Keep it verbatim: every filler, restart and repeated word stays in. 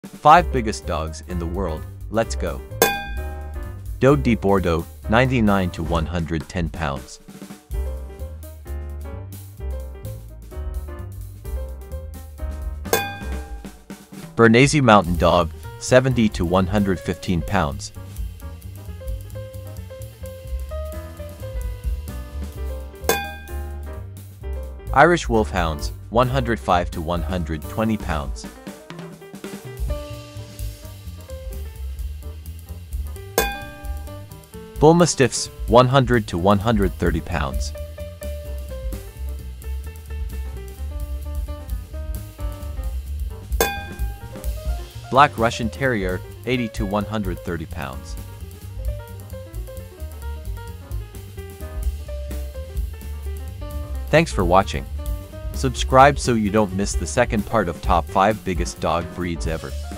five biggest dogs in the world, let's go. Dogue de Bordeaux, ninety-nine to one hundred ten pounds. Bernese Mountain Dog, seventy to one hundred fifteen pounds. Irish Wolfhounds, one hundred five to one hundred twenty pounds. Bull Mastiffs, one hundred to one hundred thirty pounds. Black Russian Terrier, eighty to one hundred thirty pounds. Thanks for watching. Subscribe so you don't miss the second part of top five biggest dog breeds ever.